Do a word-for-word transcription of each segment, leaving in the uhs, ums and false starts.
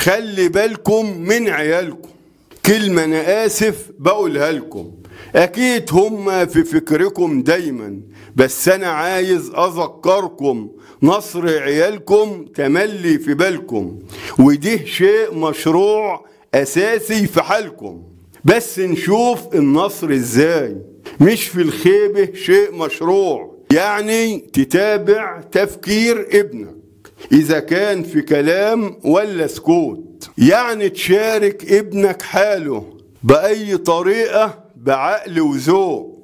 خلي بالكم من عيالكم. كلمة أنا آسف بقولها لكم، أكيد هم في فكركم دايما، بس أنا عايز أذكركم نصر عيالكم تملي في بالكم، وده شيء مشروع أساسي في حالكم. بس نشوف النصر إزاي، مش في الخيبة شيء مشروع. يعني تتابع تفكير ابنك إذا كان في كلام ولا سكوت، يعني تشارك ابنك حاله بأي طريقة بعقل وذوق،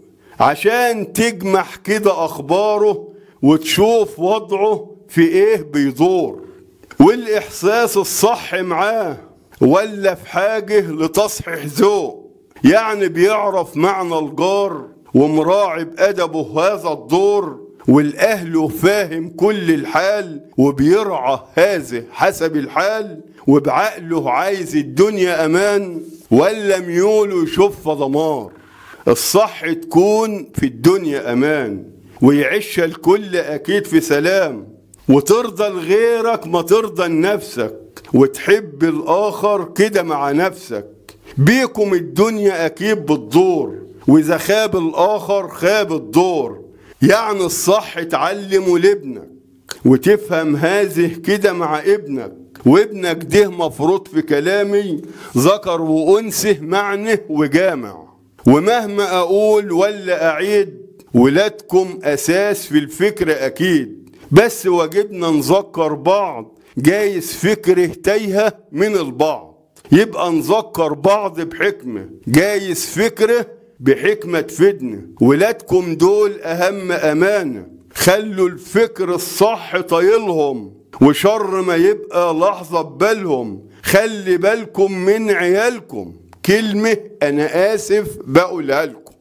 عشان تجمح كده أخباره وتشوف وضعه في إيه بيدور، والإحساس الصح معاه ولا في حاجة لتصحيح ذوق. يعني بيعرف معنى الجار ومراعي بأدبه هذا الدور، والأهل فاهم كل الحال وبيرعى هذا حسب الحال، وبعقله عايز الدنيا أمان ولا ميوله يشوف دمار. الصح تكون في الدنيا أمان ويعيش الكل أكيد في سلام، وترضى لغيرك ما ترضى لنفسك، وتحب الآخر كده مع نفسك. بيكم الدنيا أكيد بتدور، وإذا خاب الآخر خاب الدور. يعني الصح تعلمه لابنك وتفهم هذه كده مع ابنك، وابنك ده مفروض في كلامي ذكر وأنثى معنى وجامع. ومهما أقول ولا أعيد، ولادكم أساس في الفكر أكيد، بس واجبنا نذكر بعض، جايز فكره تايهة من البعض، يبقى نذكر بعض بحكمة، جايز فكره بحكمة تفيدنا. ولادكم دول أهم أمانة، خلوا الفكر الصح طايلهم، وشر ما يبقى لحظة ببالهم. خلي بالكم من عيالكم، كلمة أنا آسف بقولها لكم.